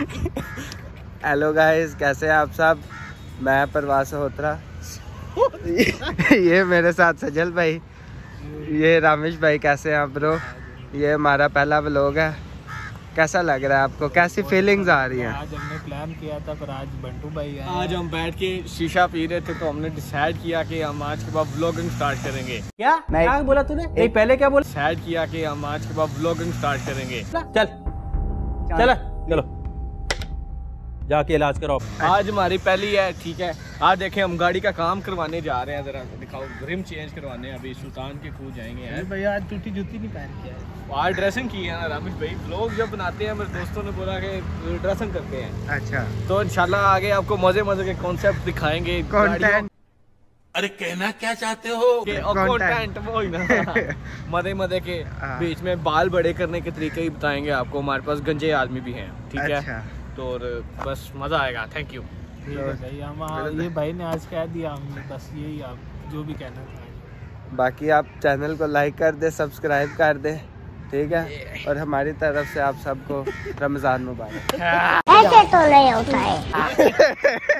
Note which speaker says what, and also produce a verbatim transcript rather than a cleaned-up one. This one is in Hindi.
Speaker 1: हेलो गाइस, कैसे हैं आप सब। मैं प्रवास होत्रा ये मेरे साथ सजल भाई, ये रामेश भाई। कैसे हैं आप ब्रो। ये हमारा पहला व्लॉग है। कैसा लग रहा है आपको, कैसी फीलिंग्स आ रही हैं।
Speaker 2: आज हमने प्लान किया था पर आज बंटू भाई आए।
Speaker 3: आज हम बैठ के शीशा पी रहे थे तो हमने डिसाइड किया कि हम आज के बाद व्लॉगिंग स्टार्ट करेंगे।
Speaker 2: क्या
Speaker 1: नहीं।
Speaker 2: क्या बोला तूने? नहीं, पहले क्या बोला?
Speaker 3: डिसाइड किया कि हम आज के बाद व्लॉगिंग स्टार्ट करेंगे।
Speaker 2: चल चल चलो जाके इलाज कराओ।
Speaker 3: आज हमारी पहली है, ठीक है। आज देखें हम गाड़ी का काम करवाने जा रहे हैं, जरा दिखाओ। रिम चेंज करवाने हैं, अभी सुल्तान के खू जाएंगे यार।
Speaker 2: भैया आज टूटी जूती नहीं पहन के आए।
Speaker 3: आज ड्रेसिंग की है ना रामेश भाई। व्लॉग जब बनाते हैं मेरे दोस्तों ने बोला कि ड्रेसिंग करते हैं।
Speaker 1: अच्छा,
Speaker 3: तो इंशाल्लाह आगे आपको मजे मजे के कॉन्सेप्ट दिखाएंगे।
Speaker 1: कंटेंट।
Speaker 3: अरे कहना क्या चाहते हो? कंटेंट वो ही ना मजे मजे के बीच में बाल बड़े करने के तरीके ही बताएंगे आपको। हमारे पास गंजे आदमी भी हैं, ठीक है।
Speaker 1: अच्छा।
Speaker 3: तो और बस मजा आएगा। Thank you.
Speaker 2: ठीक है भाई, हम ये भाई ने आज कह दिया, हमने बस यही आप जो भी कहना था।
Speaker 1: बाकी आप चैनल को लाइक कर दे, सब्सक्राइब कर दे, ठीक है। और हमारी तरफ से आप सबको रमजान मुबारक।
Speaker 4: ऐसे तो नहीं होता है।